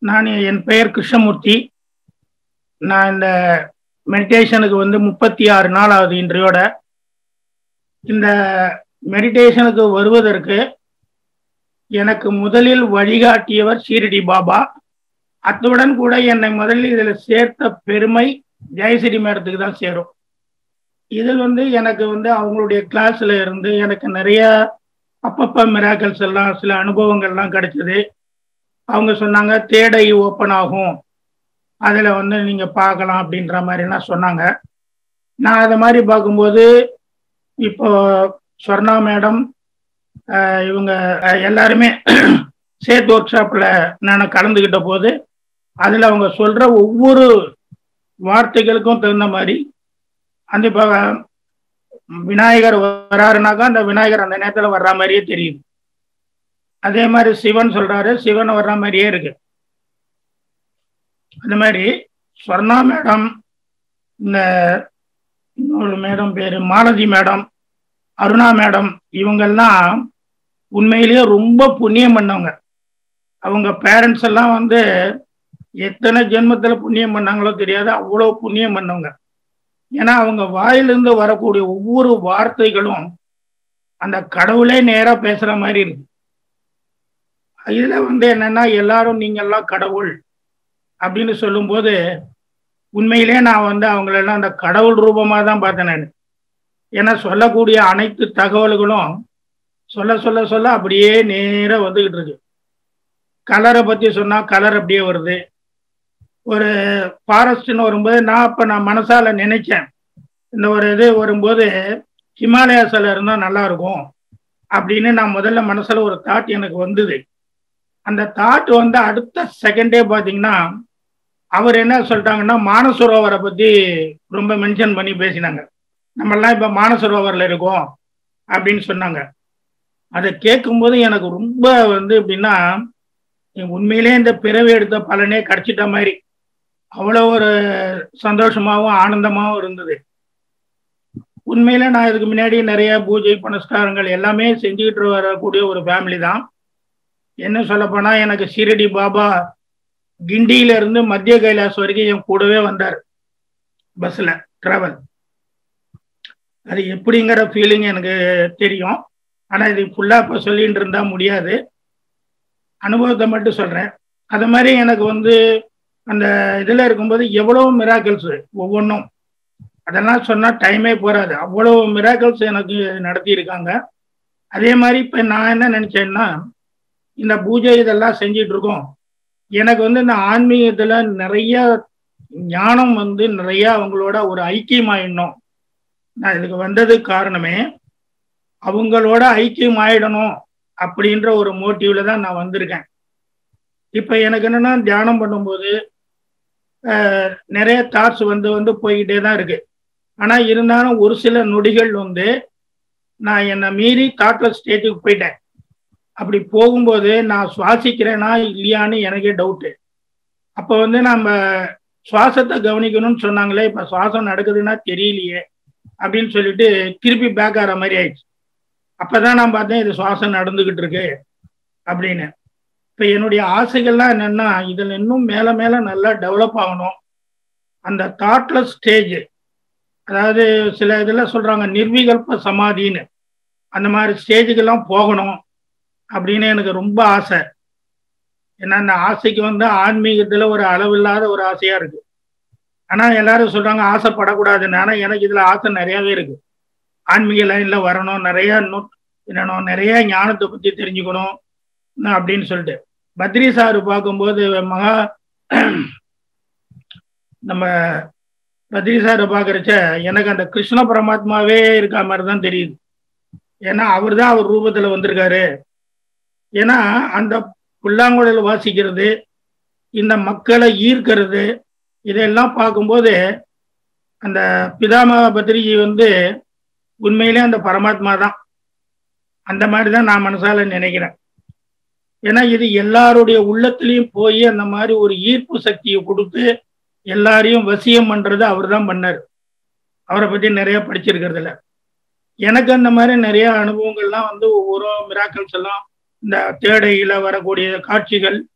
என் பெயர் கிருஷ்ணமூர்த்தி. நான் இந்த மெடிடேஷனுக்கு 36 நாள் ஆகுது இன்றையோட. இந்த மெடிடேஷனுக்கு வருவதற்கு எனக்கு முதலில் வழிகாட்டியவர் ஷீரடி பாபா. அத்துடன் கூட என்னை முதலில் இதில் சேர்த்த பெருமை ஜெயஸ்ரீ மேடத்துக்கு தான் சேரும். இதில் எனக்கு அவங்களுடைய கிளாஸ்ல இருந்து எனக்கு நிறைய அப்பப்போ மிராக்கல்ஸ் எல்லாம் சில அனுபவங்கள்லாம் கிடைச்சது. அவங்க சொன்னாங்க தேடை ஓப்பன் ஆகும், அதில் நீங்கள் பார்க்கலாம் அப்படின்ற மாதிரிலாம் சொன்னாங்க. நான் அதை மாதிரி பார்க்கும்போது இப்போ ஸ்வர்ணா மேடம் இவங்க எல்லாருமே சேத் ஒர்க் ஷாப்பில் நான் கலந்துக்கிட்ட போது அதில் அவங்க சொல்கிற ஒவ்வொரு வார்த்தைகளுக்கும் தகுந்த மாதிரி அந்த இப்போ விநாயகர் வராருனாக்கா அந்த விநாயகர் அந்த நேரத்தில் வர்ற மாதிரியே தெரியுது. அதே மாதிரி சிவன் சொல்கிறாரு, சிவன் வர்ற மாதிரியே இருக்கு. அந்த மாதிரி ஸ்வர்ணா மேடம், இந்த இன்னொரு மேடம் பேர் மாலதி மேடம், அருணா மேடம், இவங்கெல்லாம் உண்மையிலேயே ரொம்ப புண்ணியம் பண்ணவங்க. அவங்க பேரண்ட்ஸ் எல்லாம் எத்தனை ஜென்மத்தில் புண்ணியம் பண்ணாங்களோ தெரியாது, அவ்வளோ புண்ணியம் பண்ணவங்க. ஏன்னா அவங்க வாயிலிருந்து வரக்கூடிய ஒவ்வொரு வார்த்தைகளும் அந்த கடவுளே நேராக பேசுகிற மாதிரி இருக்கு. இதில் என்னன்னா எல்லாரும் நீங்கள்லாம் கடவுள் அப்படின்னு சொல்லும்போது உண்மையிலே நான் அவங்களெல்லாம் அந்த கடவுள் ரூபமாக தான் பார்த்தேன் நான். ஏன்னா சொல்லக்கூடிய அனைத்து தகவல்களும் சொல்ல சொல்ல சொல்ல அப்படியே நேராக வந்துக்கிட்டு இருக்கு. கலரை பற்றி சொன்னால் கலர் அப்படியே வருது. ஒரு ஃபாரஸ்ட்னு வரும்போது நான் மனசால நினைச்சேன், இந்த ஒரு இது வரும்போது ஹிமாலயாஸில் இருந்தால் நல்லா இருக்கும் அப்படின்னு நான் முதல்ல மனசுல ஒரு தாட் எனக்கு வந்தது. அந்த தாட் அடுத்த செகண்டே பார்த்தீங்கன்னா அவர் என்ன சொல்லிட்டாங்கன்னா மானசரோவரை பற்றி ரொம்ப மென்ஷன் பண்ணி பேசினாங்க. நம்மெல்லாம் இப்போ மானசரோவரில் இருக்கோம் அப்படின்னு சொன்னாங்க. அதை கேட்கும்போது எனக்கு ரொம்ப எப்படின்னா உண்மையிலே இந்த பிறவி எடுத்த பலனே கிடைச்சிட்ட மாதிரி அவ்வளோ ஒரு சந்தோஷமாகவும் ஆனந்தமாகவும் இருந்தது. உண்மையில நான் இதுக்கு முன்னாடி நிறைய பூஜை புனஸ்காரங்கள் எல்லாமே செஞ்சுக்கிட்டு வரக்கூடிய ஒரு ஃபேமிலி தான். என்ன சொல்லப்போனால் எனக்கு ஷீரடி பாபா கிண்டியிலிருந்து மத்திய கைலாஸ் வரைக்கும் என் கூடவே வந்தார் பஸ்ஸில் ட்ராவல். அது எப்படிங்கிற ஃபீலிங் எனக்கு தெரியும். ஆனால் இது ஃபுல்லாக இப்போ சொல்லிகிட்டு இருந்தால் முடியாது, அனுபவத்தை மட்டும் சொல்கிறேன். அது மாதிரி எனக்கு அந்த இதில் இருக்கும்போது எவ்வளோ மிராக்கிள்ஸ் ஒவ்வொன்றும் அதெல்லாம் சொன்னால் டைமே போகாது, அவ்வளோ மிராக்கிள்ஸ் எனக்கு நடத்தியிருக்காங்க. அதே மாதிரி இப்போ நான் என்ன நினச்சேன்னா இந்த பூஜை இதெல்லாம் செஞ்சிட்டு இருக்கோம், எனக்கு இந்த ஆன்மீகத்தில் நிறைய ஞானம் நிறைய அவங்களோட ஒரு ஐக்கியமாயிடணும். நான் இதுக்கு வந்ததுக்கு காரணமே அவங்களோட ஐக்கியம் ஆயிடணும் அப்படின்ற ஒரு மோட்டிவ்ல தான் நான் வந்திருக்கேன். இப்போ எனக்கு என்னன்னா தியானம் பண்ணும்போது நிறைய தாட்ஸ் போய்கிட்டே தான் இருக்கு. ஆனால் இருந்தாலும் ஒரு சில நொடிகள் நான் என்னை மீறி தாட்லெஸ் ஸ்டேட்டுக்கு போயிட்டேன். அப்படி போகும்போது நான் சுவாசிக்கிறேனா இல்லையான்னு எனக்கே டவுட்டு. அப்போ நம்ம சுவாசத்தை கவனிக்கணும்னு சொன்னாங்களே, இப்போ சுவாசம் நடக்குதுன்னா தெரியலையே அப்படின்னு சொல்லிட்டு திருப்பி பேக் ஆகிற மாதிரி ஆயிடுச்சு. அப்போதான் நான் பார்த்தேன் இது சுவாசம் நடந்துக்கிட்டு இருக்கு அப்படின்னு. இப்போ என்னுடைய ஆசைகள்லாம் என்னென்னா இதில் இன்னும் மேலே மேலே நல்லா டெவலப் ஆகணும். அந்த தாட்லெஸ் ஸ்டேஜ், அதாவது சில இதில் சொல்கிறாங்க நிர்விகல்ப சமாதின்னு, அந்த மாதிரி ஸ்டேஜுக்கெல்லாம் போகணும் அப்படின்னு எனக்கு ரொம்ப ஆசை. ஏன்னா அந்த ஆசைக்கு ஆன்மீகத்தில் ஒரு அளவில்லாத ஒரு ஆசையாக இருக்குது. ஆனால் எல்லாரும் சொல்கிறாங்க ஆசைப்படக்கூடாதுன்னு. ஆனால் எனக்கு இதில் ஆசை நிறையாவே இருக்குது. ஆன்மீக லைனில் வரணும், நிறைய ஞானத்தை பற்றி தெரிஞ்சுக்கணும் அப்படின்னு சொல்லிட்டு. பத்ரி சார் பார்க்கும்போது நம்ம பத்ரி சாரை பார்க்குறச்ச எனக்கு அந்த கிருஷ்ண பரமாத்மாவே இருக்க மாதிரி தான் தெரியுது. ஏன்னா அவர் தான் அவர் ரூபத்தில் வந்திருக்காரு. ஏன்னா அந்த புல்லாங்குழல் வாசிக்கிறது, இந்த மக்களை ஈர்க்கிறது, இதெல்லாம் பார்க்கும்போது அந்த பிதாமக பத்ரிஜி உண்மையிலே அந்த பரமாத்மா தான். அந்த மாதிரி தான் நான் மனசால நினைக்கிறேன். ஏன்னா இது எல்லாருடைய உள்ளத்திலையும் போய் அந்த மாதிரி ஒரு ஈர்ப்பு சக்தியை கொடுத்து எல்லாரையும் வசியம் பண்றது அவர் தான் பண்ணார். அவரை பற்றி நிறைய படிச்சிருக்கிறதுல எனக்கு அந்த மாதிரி நிறைய அனுபவங்கள்லாம் ஒவ்வொரு மிராக்கிள்ஸ் எல்லாம் இந்த தேடையில வரக்கூடிய காட்சிகள்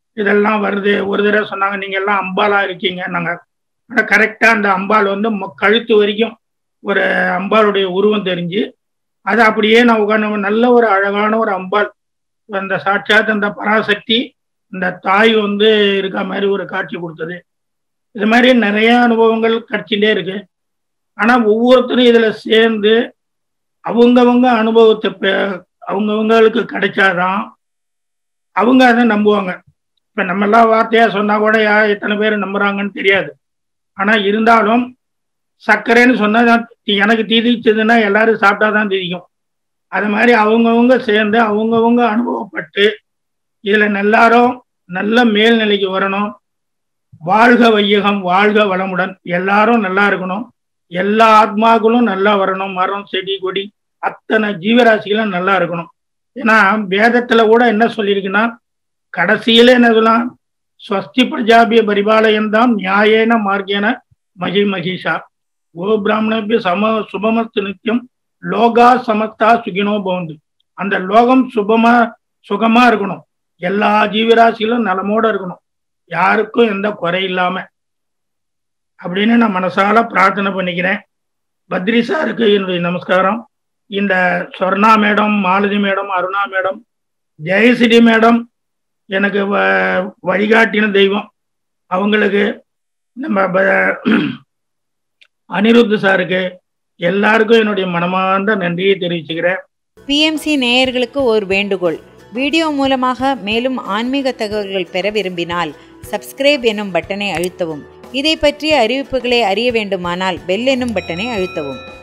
இதெல்லாம் வருது. ஒரு தடவை சொன்னாங்க, நீங்க எல்லாம் அம்பாலா இருக்கீங்க நாங்க. ஆனா கரெக்டா அந்த அம்பாள் வந்து கழுத்து வரைக்கும் ஒரு அம்பாளுடைய உருவம் தெரிஞ்சு, அதை அப்படியே நான் உட்கார்ந்து நல்ல ஒரு அழகான ஒரு அம்பாள், அந்த சாட்சாத் அந்த பராசக்தி இந்த தாய் வந்து இருக்க மாதிரி ஒரு காட்சி கொடுத்தது. இது மாதிரி நிறைய அனுபவங்கள் கிடைச்சிட்டே இருக்கு. ஆனா ஒவ்வொருத்தரும் இதுல சேர்ந்து அவங்கவங்க அனுபவத்தை அவங்கவங்களுக்கு கிடைச்சாதான் அவங்க அதை நம்புவாங்க. இப்ப நம்ம எல்லாம் வார்த்தையா சொன்னா கூட எத்தனை பேர் நம்புறாங்கன்னு தெரியாது. ஆனா இருந்தாலும் சர்க்கரைன்னு சொன்னா எனக்கு தீதிச்சதுன்னா எல்லாரும் சாப்பிட்டாதான் தெரியும். அது மாதிரி அவங்கவுங்க சேர்ந்து அவங்கவுங்க அனுபவப்பட்டு இதுல எல்லாரும் நல்ல மேல்நிலைக்கு வரணும். வாழ்க வையகம், வாழ்க வளமுடன், எல்லாரும் நல்லா இருக்கணும், எல்லா ஆத்மாக்களும் நல்லா வரணும், மரம் செடி கொடி அத்தனை ஜீவராசிகளும் நல்லா இருக்கணும். ஏன்னா வேதத்துல கூட என்ன சொல்லியிருக்குன்னா, கடைசியில என்ன சொல்லலாம், ஸ்வஸ்தி பிரஜாபிய பரிபாலயந்தாம் நியாயேன மார்க்கேன மகி மகிஷா கோ பிராமணபிய சுபமஸ்து நித்தியம் லோகா சமஸ்தா சுகினோ பவந்து. அந்த லோகம் சுகமா இருக்கணும், எல்லா ஜீவராசிகளும் நலமோட இருக்கணும், யாருக்கும் எந்த குறை இல்லாம அப்படின்னு நான் மனசால பிரார்த்தனை பண்ணிக்கிறேன். பத்ரி சாருக்கு என்னுடைய நமஸ்காரம். இந்த Sorna madam, Malathi madam, Aruna madam, Jayashree madam எனக்கு வழிகாட்டின தெய்வம். அவங்களுக்கு நம்ம அனிருத் சாருக்கு எல்லாருக்கும் என்னுடைய மனமார்ந்த நன்றியை தெரிவிச்சுக்கிறேன். பிஎம்சி நேயர்களுக்கு ஒரு வேண்டுகோள். வீடியோ மூலமாக மேலும் ஆன்மீக தகவல்கள் பெற விரும்பினால் சப்ஸ்கிரைப் எனும் பட்டனை அழுத்தவும். இதை பற்றிய அறிவிப்புகளை அறிய வேண்டுமானால் பெல் எனும் பட்டனை அழுத்தவும்.